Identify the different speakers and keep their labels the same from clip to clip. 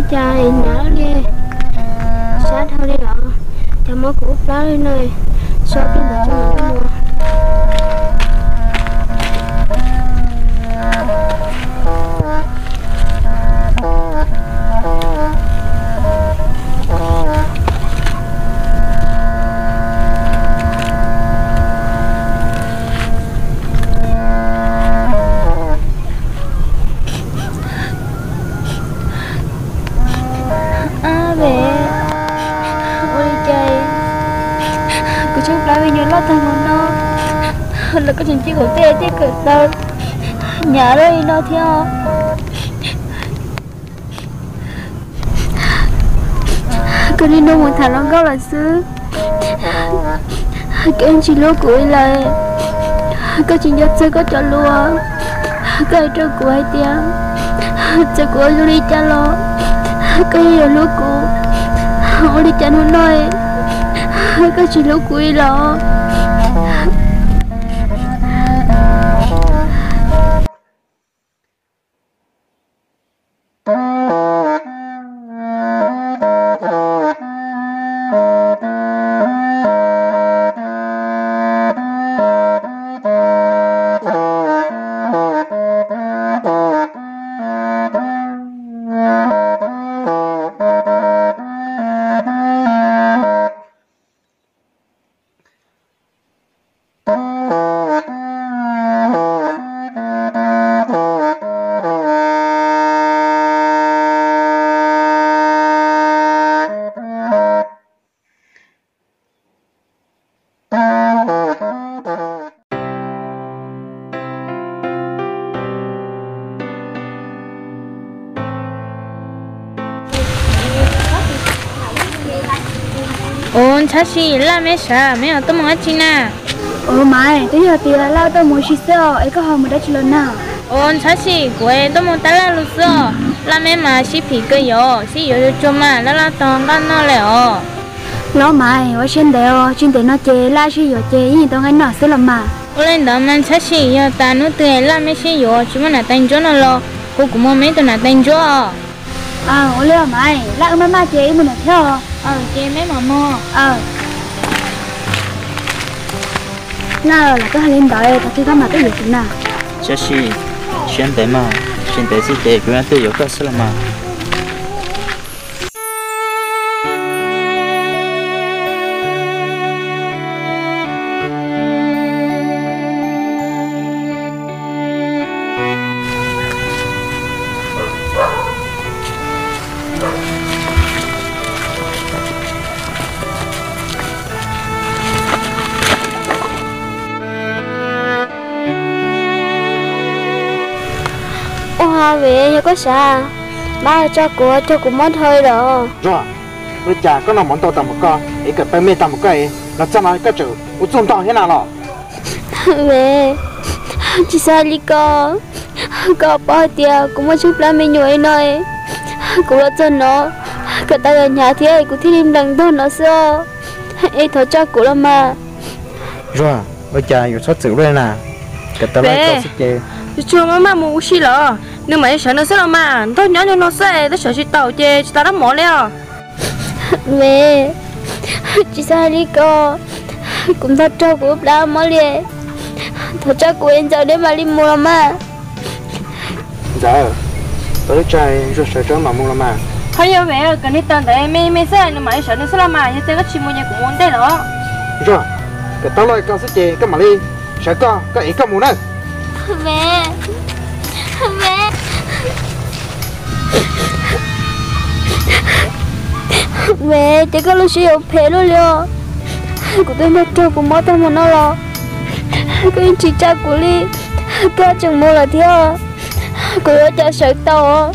Speaker 1: trai nhớ đi sát thôi đi đó cho mất của đó lên này số tiền để cho mình mua là có chuyện chỉ của tê chứ cửa đâu nhà đây nó theo cứ đi đâu một thằng nó gấu là xứ cái anh chị lúa củi là có chuyện giật chơi có cho lúa cái trâu của hai tiếng cho của lúa đi cha lo cái là lúa cụ họ đi cha nó nói có chuyện lúa củi lo
Speaker 2: ôn 사실 라메샤 매어 또 먹었지나
Speaker 1: mai tới giờ thì là lao tao muốn xí xơ ấy có hôm mình đã chịu nào
Speaker 2: ôn 사실 quê 또 먹다 라루서 라메마 시피 그요 시요 좀마 라라던 간노래요
Speaker 1: nó mai ở trên đấy nó chơi la xí yo chơi gì tao nghe nói sẽ làm mà
Speaker 2: lên đó mình 사실 요 따누 때 라메시 요 주문 나 땡줘노로 고고 뭐 메도 나 땡줘
Speaker 1: ở lên mai lại mà chơi mình là theo
Speaker 2: chơi mấy mà mua
Speaker 1: nào là cái lên đợi ta kia mà cái gì thế nào
Speaker 3: 사실 시한대마 시한대지 때 교환도 여가 쓸마
Speaker 1: về có sao ba cho cô mất hơi rồi
Speaker 4: bây giờ có nào món tàu tầm một con ấy cả tay mê tầm một cái nó cho nó cái chữ u trung tàu thế nào rồi
Speaker 1: về chỉ sao đi có bao tiền cũng muốn chụp lại mình nhồi nơi cũng là cho nó cả tay ở nhà thì cũng thích im lặng thôi nó sao ấy thôi cho cũng là mà
Speaker 4: rồi bây giờอยู่xuất sự đây nè cả tay lại có sức chơi
Speaker 2: chưa mà mua xí lợ nhưng mà sợ nó sẽ làm mà tôi nhớ cho nó sẽ tôi sợ chỉ tàu chê chỉ tao đã mỏ leo
Speaker 1: về chỉ sao đi cũng thật cho của đã mỏ liền thật cho của em giờ để mà đi mua mà
Speaker 4: giờ tới trai rồi sợ cho mà mua mà
Speaker 2: thôi giờ về cần đi tận để mày sẽ nhưng mà sợ nó sẽ làm mà như thế có chỉ mua nhà cũng muốn đây đó
Speaker 4: rồi cái tao lại có sức chơi cái mà đi sợ có cái ý có muốn đấy
Speaker 1: mẹ mẹ chỉ có lúc sử dụng phê luôn liệu của tôi mất trâu của mất tao một nó lo cái chị cha của Ly cái chừng mua là theo của cha sợ tao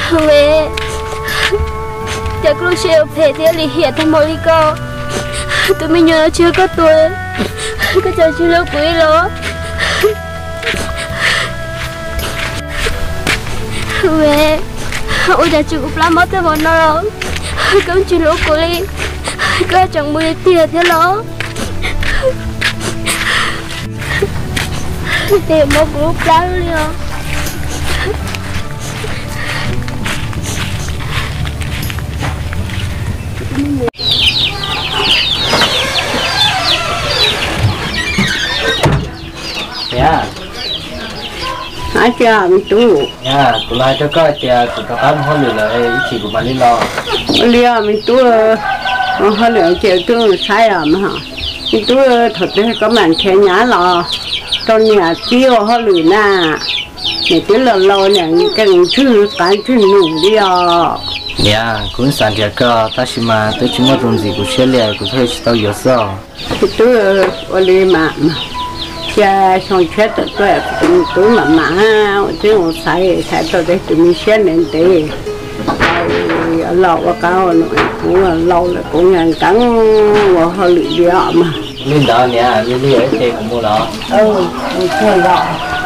Speaker 1: Về chắc lúc chiều phải thì lì hiện thành một lý co tụi mình nhớ chưa có tuổi cái trời chưa lâu quý đó về ôi giờ chịu lắm mất tới bọn nó rồi cũng chưa lâu quý cái chẳng mười tiền thế đó thì một lúc lắm liền
Speaker 3: nha
Speaker 5: hả cha mình tu
Speaker 3: nha tụi lai cho coi cha tụi tao ăn hoa lửa lại ít chỉ của bạn đi lo
Speaker 5: lia mình tu họ lựa chơi tu sai rồi mà hả mình tu thật đấy có màn khe nhá lò trong nhà tiêu họ lựa na này tiếng là lâu này cái thứ cái thứ nụ đi
Speaker 3: nha cũng sản thì cơ ta chỉ mà tôi chỉ muốn dùng gì của xe lẻ của tôi chỉ tao yếu sao
Speaker 5: thì tu ở đây mà cha xong chết rồi tôi mà chứ không sai tôi đấy tụi mình xem nên thế lâu quá cao nữa cũng là lâu là cũng nhận cắn và hơi bị đi họ mà
Speaker 3: mình đó nha mình đi ở đây cũng mua đó
Speaker 5: mình chơi đó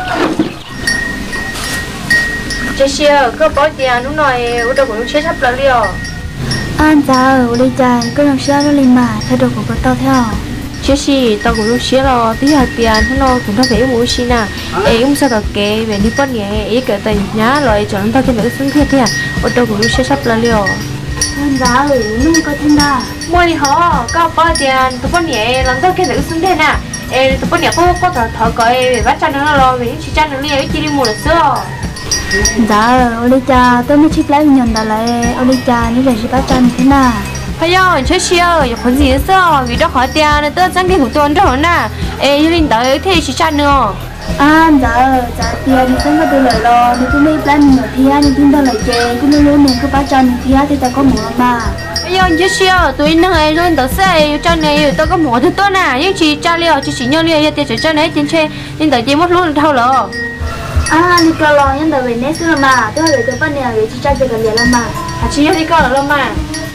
Speaker 2: chị xưa có bỏ tiền lúc này ở đâu cũng chết sắp là liều
Speaker 1: anh ta ở đây chạy có làm sao nó lên mà thay đổi của tao theo
Speaker 2: chứ gì tao cũng xía lo tí hạt tiền thế nó cũng đã phải mua xin à ấy cũng sao được kệ về đi bắt nhẹ ấy cái tiền nhá rồi chọn tao cái nữ xứng thiệt thế à ở đâu cũng xía sắp là liều
Speaker 1: anh ta ở mình có thêm đà
Speaker 2: mua đi họ có bỏ tiền tao bắt nhẹ làm tao cái nữ xứng thế nè ấy tao bắt nhẹ có thở coi về bắt cha nó lo về chỉ cha nó liều chỉ đi mua là sữa
Speaker 1: dạ ở đây cha tôi mới chích lấy nhận đã lại ở đây cha như vậy chỉ bắt chân thế nào
Speaker 2: hay do chơi xưa có gì sao vì đó khỏi tiền nên tôi chẳng cái của tôi đó nè ấy linh tới thì chỉ cha nữa
Speaker 1: anh dạ tiền thì không có tôi lời lo thì tôi mới plan nhiều thì anh tin tôi lời chè cũng mới luôn nên cứ bắt chân thì ta có mua mà
Speaker 2: bây giờ chơi xưa tôi năng ấy luôn tới xe cho này tôi có mua thì tôi nè nhưng chỉ cha liều chỉ nhau liều tiền chỉ cho này tiền chơi nhưng tới chỉ mất luôn thâu lỡ
Speaker 1: anh đi coi lo nhưng tại vì nét xưa mà tôi lời tôi bắt nè vì chỉ cha chơi cái gì lắm mà
Speaker 2: chỉ đi coi là mà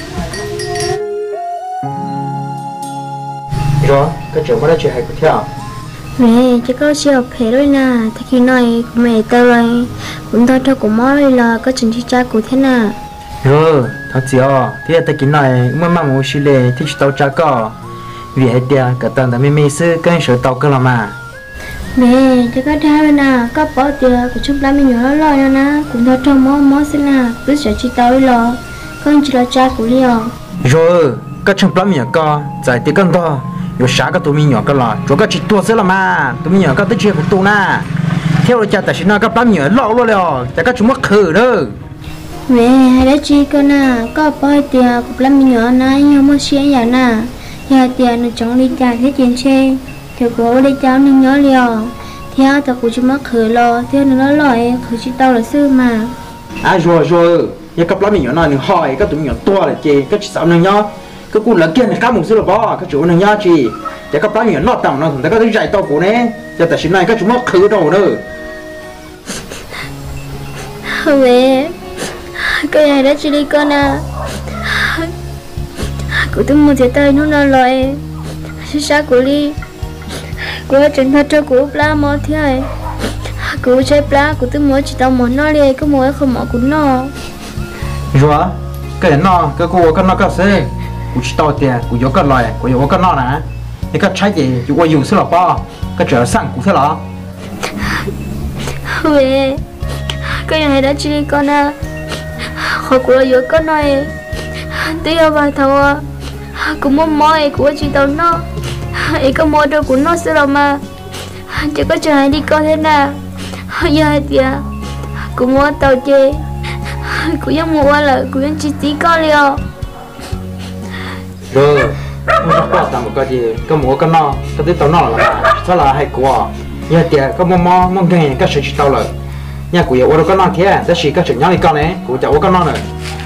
Speaker 4: rồi cái chỗ mà đã chơi hay của theo
Speaker 1: mẹ chỉ có chiều phê rồi nè thì khi nói mẹ tao rồi cũng tao cho cũng mói là có chuyện chi cha của thế nào
Speaker 4: rồi thật gì thì ta kiến này mà mua xí lệ thì tao cha có vì hết dia cả tầng đã mê sư cái số tao cơ là mà
Speaker 1: mẹ chỉ có trai rồi nè có bỏ tiền của chúng ta mình nhớ lo nha nè cũng tao cho mói xin nè cứ sợ chi tao lo con chỉ là cha của liều
Speaker 4: rồi các trong plum nhà co giải tiền con to rồi sáng các tụi mình nhỏ cái là rồi các chị tua sẽ là mà tụi mình nhỏ các tới chuyện của tụi na theo cha tại sao các plum nhỏ lọ luôn rồi tại các chúng mắc khử đó
Speaker 1: mẹ hay đã chi cơ nè có bỏ tiền của làm mình nhỏ nè nhưng mà xé giờ nè giờ tiền nó chẳng đi trả thế chuyện xe thì cô đi cháu nên nhớ liều theo tao cũng chỉ mắc khử lo theo nó nói khử chỉ tao là sư mà
Speaker 4: rồi giờ các plum nhỏ này hỏi các tụi mình nhỏ tua là chị các chị sao này nhá cái cụ lớn kia này các mùng xưa là bỏ các chủ này nhá chị để các plum nhỏ nọ tầm nó thằng ta có dạy tao của nè giờ tại sao này các chúng mắc khử đồ nữa
Speaker 1: mẹ cái này đã chỉ đi con à cô tôi muốn thấy tay nó là loại sẽ sao cô đi cô chân thật cho cô pla mò thế cô chơi pla cô tôi muốn chỉ tao muốn nó đi có muốn không mò cũng nó
Speaker 4: rồi cái nó cái cô cái nó cái gì cô chỉ tao tiền cô có cái loại cô có cái nó nè cái cái trái gì cô dùng sẽ là bao cái trở sang cũng thế là
Speaker 1: mẹ cái này đã chỉ đi con à họ của giữa con này tí ở vài thầu cũng muốn mỏi của chị tao nó ấy có mua đồ của nó sẽ là mà chỉ có chờ hai đi con thế nào giờ thì cũng mua tàu chơi cũng giống mua là cũng giống chỉ tí con liều
Speaker 4: rồi mua qua tầm một cái gì có mua cái nó cái tí tao nó là mà sao là hay của giờ thì có mua cái cái sự chỉ tao rồi nhà của yêu cái nó thế đó chỉ cái chuyện nhau đi con này của cháu cái nó này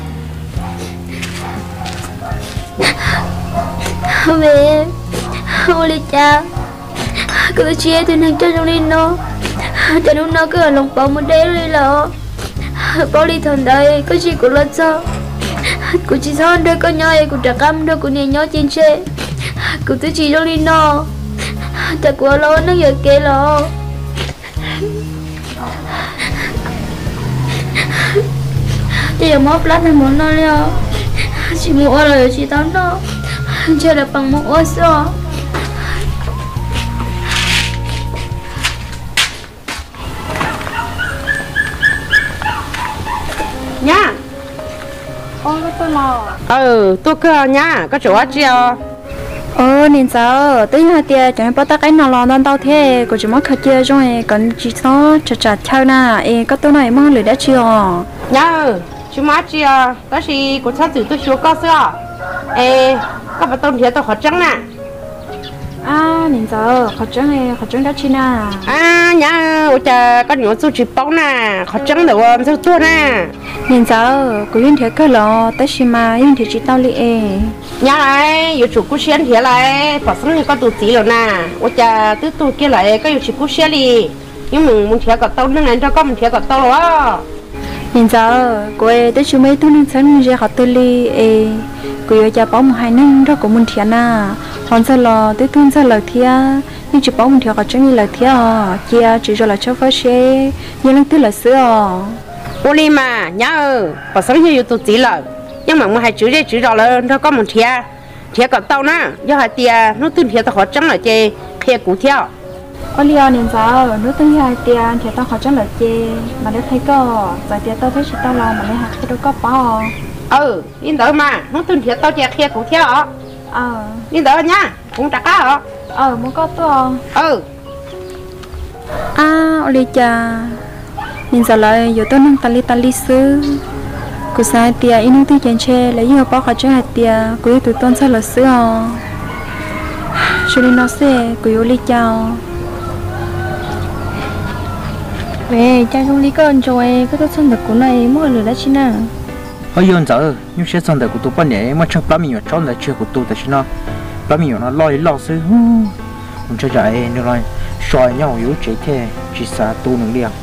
Speaker 1: mẹ ôi cha cứ chia thì năng cho trong đi nó cho nó cứ ở lòng bóng một đêm đi lọ bao đi thằng đây có gì của lên sao của chị sao đây có nhau của trả cam đâu của nhà nhau trên xe của tôi chỉ cho đi nó tại của lo nó giờ kê lo chị giờ móp lát này muốn nó leo chị mua rồi chị tao nó chơi là bằng một ô sao
Speaker 5: nha
Speaker 2: ôi tôi lo
Speaker 5: tôi cơ nha có chỗ chưa
Speaker 2: nên sao tới hai tia chẳng bao ta cái nào lo non tao thế của chúng nó khơi chơi rồi còn chỉ số chặt theo na có tôi này mong lười đã chưa
Speaker 5: nha chúng má chưa đó là của sao từ tôi xuống có sao các bạn tôm thì tôi khó trắng nè
Speaker 2: nên sao khó trắng đã chi na
Speaker 5: nha ôi trời con nhỏ tôi chỉ bóng nè khó trắng được không sao tôi nè
Speaker 2: nên sao của yên thế cơ lo tới xí mà yên thế chỉ tao li
Speaker 5: nhà này有主顾先铁来把生意搞都急了呢我家都都给来个有主顾先哩因为我铁个刀能人家搞我铁个刀了
Speaker 2: nên sao cô tới chú mấy tôi nên sáng giờ học tôi li cô yêu cha bảo một hai năm đó của mình thiệt na còn sao lo tới tôi sao lời thiệt nhưng chỉ bảo mình thiệt có chuyện gì lời thiệt chia chỉ cho là cho phép xe nhưng lần thứ là sữa
Speaker 5: ô li mà nhá bà sống như tụi chỉ là nhưng mà hai chữ đây chữ rõ là nó có một thiệt có tao nè do hai tia nó tin thiệt tao khó trắng là chê thiệt cũ theo
Speaker 2: ô li nên sao nếu tôi hai tiền thiệt tao khó trắng là chê mà nếu thấy có giờ thiệt tao thấy chỉ tao lo mà lấy hạt cái đâu có bao
Speaker 5: yên đỡ mà nó tin thiệt tao chê thiệt cũ theo yên đỡ nha cũng trả cá
Speaker 2: muốn có tôi ô li cha nên sao lại giờ tôi nâng tali sư cô sai tia in tiếng chén che lấy nhiều bao khát cho hạt tia cô tụi tôn sao là sữa cho nên nó sẽ cô yêu li chào về cha trong li con rồi có tốt hơn được của này mua lửa đã chín à
Speaker 4: hơi yên giờ nhưng sẽ xong được của tôi bao nhiêu mà chẳng bao nhiêu chọn là chưa của tôi tại sao bao nhiêu nó lo sự mình cho chạy nó rồi soi nhau yếu chế thế chỉ xa tu能量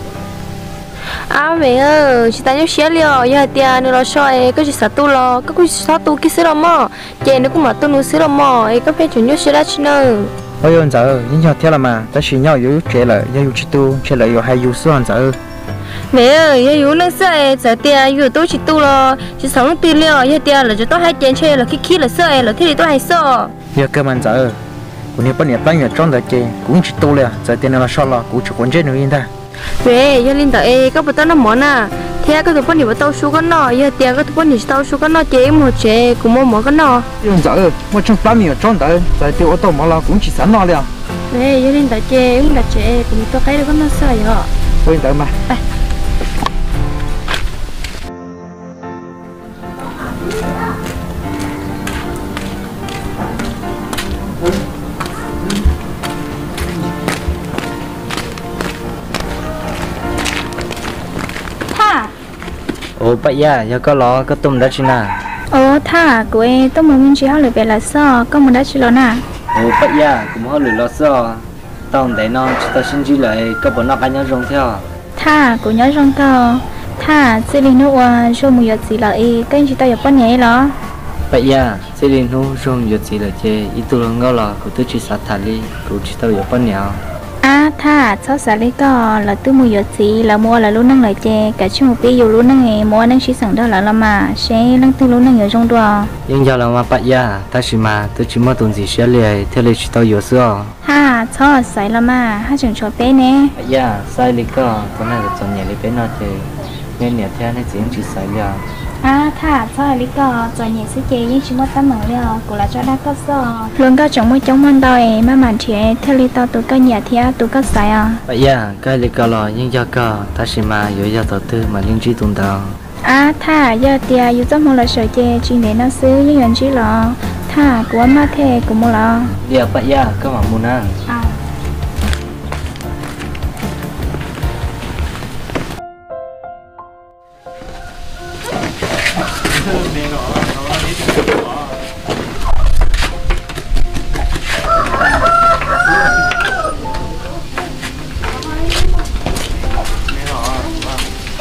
Speaker 2: mẹ ơi chị ta nhớ xé liò giờ tia nó lo soi có chỉ sợ tu lo có chỉ sợ tu cái sữa mò chị nó cũng mà tu nuôi sữa mò có phải chuẩn nhớ xé đã chứ nữa
Speaker 4: hơi yên giờ nhưng giờ thế là mà ta chỉ nhau yếu chế là yếu chỉ tu chế là yếu hay yếu sữa giờ
Speaker 2: mẹ ơi yếu năng sữa giờ tia yếu tôi chỉ tu lo chỉ sống nó tu liò giờ tia là cho tôi hai chén chơi là khi là sữa là thế thì tôi hay sợ
Speaker 4: giờ cơ mà giờ của nhiều bao nhiêu trong đời chơi cũng chỉ tu liền giờ tiền nó sao là cũng chỉ quan trọng nữa yên ta
Speaker 2: về giờ linh tại các bạn nó món à thế các tụi con đi vào tàu số con nọ giờ tiền các tụi con đi tàu số con nọ chế một chế cũng mua con nọ
Speaker 4: yên giờ mà trong bao nhiêu trong đời giờ tiêu ô tô mà là cũng chỉ sẵn nó liền
Speaker 2: về giờ linh tại chế cũng là chế cũng tôi thấy được con nó sai hả
Speaker 4: yên giờ mà bây giờ có lo có tôm đã chín à
Speaker 1: thà của em tôi muốn mình chỉ hỏi về là sao có muốn đã chỉ lo nè
Speaker 3: bây giờ cũng hỏi lo sao tao để nó chỉ tao xin chỉ lại có bọn nó cái nhau rong theo
Speaker 1: thà của nhau rong tao thà sẽ đi nữa rồi một giờ gì lại cái chỉ tao giờ bao nhiêu đó
Speaker 3: bây giờ sẽ đi nữa rồi một giờ gì lại chơi ít tuổi ngó là của tôi chỉ sát thà đi của chỉ tao giờ bao nhiêu
Speaker 1: thà cháu sẽ lấy có là tôi mua gì gì là mua là luôn năng lời chè cả chung một ví dụ luôn năng nghề mua năng chỉ sản đó là mà sẽ năng tư luôn năng ở trong đó
Speaker 3: nhưng giờ là mà bây giờ ta chỉ mà tôi chỉ mua tuần gì sẽ liền theo lịch chỉ tao giờ xưa
Speaker 1: cháu sai là mà hai chừng cho bé nè
Speaker 3: bây giờ sai lịch có con này là chọn nhà lịch bé nó thì nên nhà theo này chỉ sai liền
Speaker 1: thà cháu lấy có chọn nhà sẽ chè nhưng chỉ mua tấm mở liền cũng là cho đã có sao luôn có chọn mấy chọn món đau mà màn chè theo lịch tao tụi cái nhà theo tụi cái sai
Speaker 3: bây giờ cái lịch có lo nhưng giờ có ta chỉ mà giờ giờ đầu tư mà liên chi tuần đầu
Speaker 1: thà giờ tia yêu trong một là sợi chè chuyện để nó xứ những người chỉ lo thà của má thế của mua lo
Speaker 3: giờ bây giờ có mà mua nè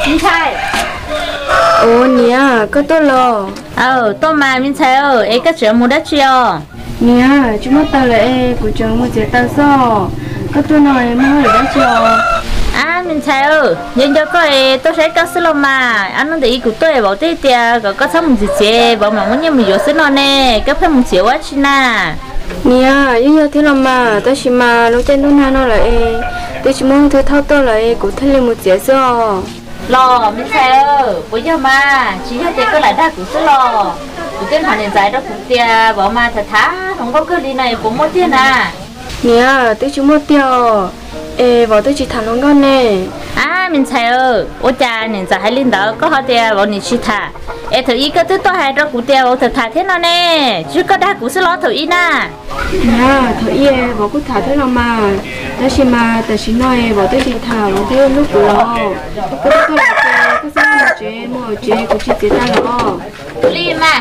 Speaker 6: Minh Trai.
Speaker 2: Ồ nè có tôi lo
Speaker 6: Tôi mà Minh Trai ấy cái chuyện mua đất chưa?
Speaker 2: nè chúng nó ta lại của chồng một chế ta sao có tôi nói mua được đó chưa
Speaker 6: Minh Trai nhưng cho coi tôi sẽ có sữa mà anh nói để của tôi bảo thế tiệt có xong một chế bảo mà muốn như mình vô sữa nó nè có phải một chế quá chi na
Speaker 2: nè như thế nào mà tôi chỉ mà lúc trên tôi nó lại tôi chỉ muốn thứ thao tôi lại của thay lên một chế sao
Speaker 6: lo Minh Trai bây giờ mà chỉ cho tiệt có lại đa của sữa lo của tên hoàn giải đó của tiệt bảo mà thật thà không có cái đi này cũng mua tiền à
Speaker 2: nè tôi chỉ mua tiêu bảo tôi chỉ thằng nó ngon nè
Speaker 6: Minh Trai ôi cha nên giờ hai linh đó có họ tiệt bảo nên chỉ thà thử ý cái thứ tôi hay đó của tiệt bảo thật thà thế nào nè chứ có đa của sữa lo thử ý na
Speaker 2: nè thử ý bảo cứ thả thế nào mà đó chỉ mà tại chỉ nói bảo tôi chỉ thả bảo tôi lúc của nó có tôi là cái sao mà chế mua chế của chị chế ta nó
Speaker 6: đi mà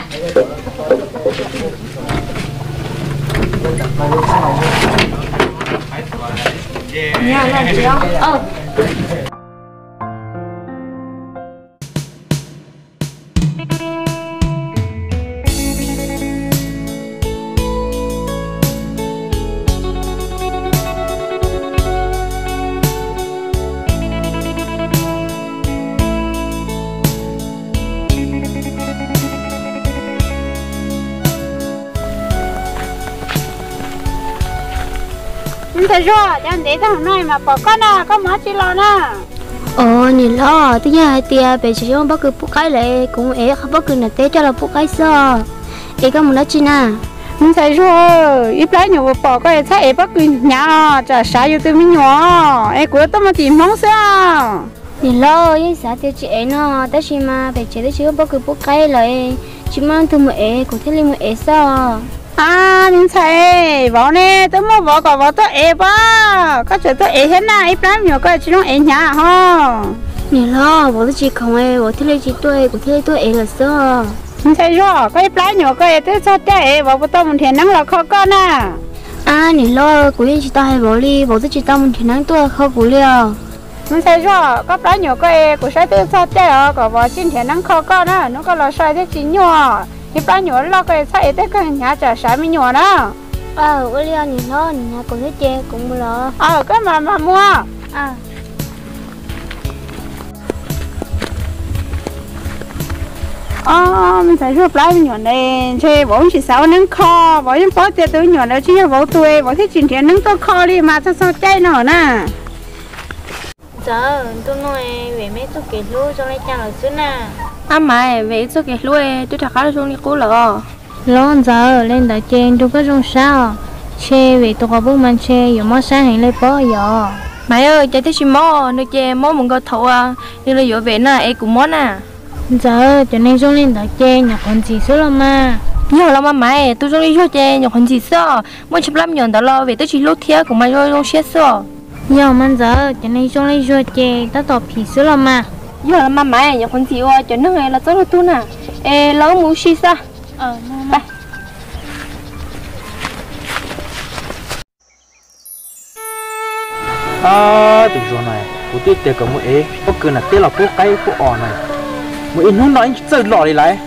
Speaker 2: nha làm gì không
Speaker 5: Thế rồi, đang để thằng này mà bỏ con à, con mất chỉ lo nè.
Speaker 1: Nhìn lo, thứ hai tia về chỉ cho bác cứ bút cái lại cũng không bác cứ là té cho là bút cái sao, có muốn nói chi na.
Speaker 5: Mình thấy rồi, ít lại nhiều bỏ cái thấy bác cứ nhà, chả sao yêu tôi mình nhỏ, của tôi mà tìm mong sao.
Speaker 1: Nhìn lo, cái sao tia chị nó, tới khi mà về chỉ tới chỉ bác cứ bút cái lại, chỉ mang thứ mà của thế lên mà sao.
Speaker 5: Mình thấy, bỏ nè, tôi mua bỏ cả bỏ tôi ba, có chuyện tôi thế nào, ít lắm nhiều cái chỉ nó nhà ha.
Speaker 1: Nhìn lo, bỏ tôi chỉ không bỏ thế lên chỉ tôi, của thế tôi là sao.
Speaker 5: Mình thấy rồi, có ít lắm nhiều cái tôi sao thế, bỏ tôi một thiên năng là khó con à.
Speaker 1: Nhìn lo, của chị ta hay bỏ đi, bỏ tôi chỉ ta một thiên năng tôi khó của liều.
Speaker 5: Mình thấy rồi, có lắm nhiều cái của sai tôi sao thế rồi, có bỏ trên thiên năng khó con á, nó có là sai thế chỉ nhỏ. Thì bao nhiêu lo cái sai tới cái nhà trả sai mới nhỏ đó.
Speaker 1: Ôi liều nhìn lo, nhìn nhà cũng thế chê cũng lo.
Speaker 5: Cái mà mua. Mình thấy rất là nhỏ này, chơi bóng chỉ sáu nâng kho, bóng những bó tiền tôi nhỏ đó chứ bóng tôi, bóng thích chuyện tiền nâng tôi kho đi mà sao cháy nó nè.
Speaker 1: Giờ tôi nói về mấy tôi kể lúa cho lấy chăng là xứ nè.
Speaker 2: Mày về tôi kể lúa tôi thật khá là trong đi cố lỡ.
Speaker 1: Lo giờ lên đại trên tôi có trong sao. Chê về tôi có bố mang chê, dù mó sáng hành lấy bó giờ.
Speaker 2: Mày ơi, chạy tới xin mó, nơi chê mó một cái thầu nhưng là dỗ về nè, cũng mó nè.
Speaker 1: Giờ cho nên trong lên đại trên nhà còn gì xứ lắm mà.
Speaker 2: Nhiều lắm mà mày, tôi trong đi cho chê, nhà còn gì sao? Muốn chụp lắm nhọn đó lo về tôi chỉ lút thiệt của mày rồi không chết sao?
Speaker 1: Nhiều mà giờ cho nên trong lên cho chê, ta tỏ phí xứ lắm mà.
Speaker 2: Nhiều lắm mà mày, nhà còn gì cho nước này là rất là tốt nè. Lâu muốn xí sao? Bye.
Speaker 4: Từ rồi này, của tôi tiền có một bất cứ là tên là phố cái phố ỏ này, một nó nói chơi lọ đi lại.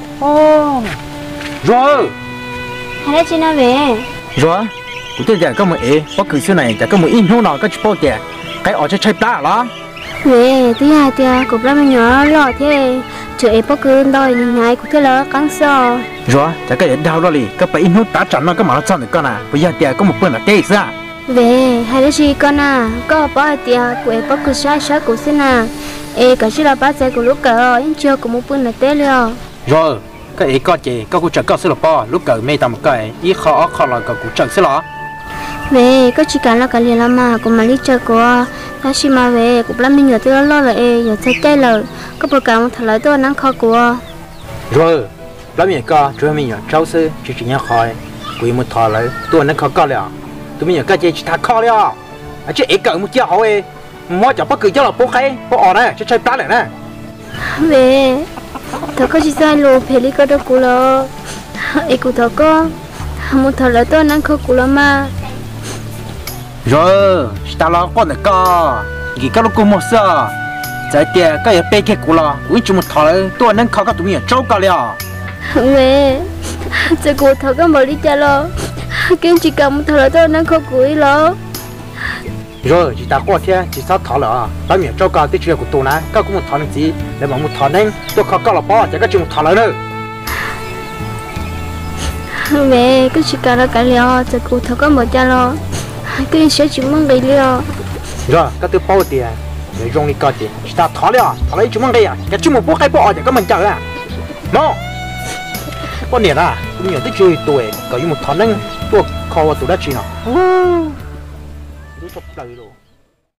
Speaker 4: Rồi.
Speaker 1: Hay là chị nào về?
Speaker 4: Rồi, của tôi giờ có một bất cứ chuyện này, giờ có một nó nào có chụp tiền, cái ỏ chơi ta đó.
Speaker 1: Về, thứ hai tia, cục ra mình nhỏ lọ thế, chữ bất cứ đôi nhìn này của thế là căng sao.
Speaker 4: Rồi, giờ cái đào đó đi, cái bảy nó tá chắn nó cái mà nó chọn được con à, bây giờ tiền có một bên là tê sao?
Speaker 1: Về, hay là gì con à, có bao tia của bất cứ sai sai của xin à, cái gì là bác sẽ của lúc cỡ, nhưng chưa có một bên là tê liao.
Speaker 4: Rồi, cái có chị, có cụ trợ có sẽ là bao, lúc cỡ mấy tầm cái, ý khó là cái cụ trợ sẽ là.
Speaker 1: Về, có chỉ cả là cái liền làm mà, cũng mà lý chơi của, ta chỉ mà về, cũng làm mình nhớ tới lo là giờ chơi chơi là, có bộ cảm thật là tôi năng khó của.
Speaker 4: Rồi, làm gì có, rồi mình nhớ cháu sư, chỉ nhớ khỏi, quý một thọ lại, tôi năng khó có了. Tụi mình cái gì chỉ thà khó了, chứ ít cỡ một chiếc hậu mỗi chỗ bất cứ chỗ là bố khay, bố ở đây, chơi plá này nè.
Speaker 1: Về, thằng có chỉ sai lô phải đi cái đó cũ lo, cụ thằng có, một thằng là tôi năng khó cũ lắm mà.
Speaker 4: Rồi, ta lo con này co, gì cái lúc cô một giờ, 在点个也别给过了，为什么他了多能考个东西找个了？
Speaker 1: mẹ giờ cô thở cái mở đi cha lo cái chỉ cầm thở thôi nó không cúi lo
Speaker 4: rồi chỉ ta qua thế chỉ sao thở là bao nhiêu cho cả tí chuyện của tôi nè các cũng một thở nên gì để mà một thở nên tôi khó có là bao giờ các chuyện một thở nữa
Speaker 1: mẹ cái chỉ cầm là cái lo giờ cô thở cái mở cha lo cái sẽ chỉ mong cái lo
Speaker 4: rồi các tôi bao tiền để dùng đi coi tiền chỉ ta thở lấy chúng mong đây à cái chúng một bố cái bao giờ các mình chờ à nó con nè à cũng nhiều tí chuyện tuổi có một thở nên tôi khó vào tụi đã chuyện nào tôi chụp lời rồi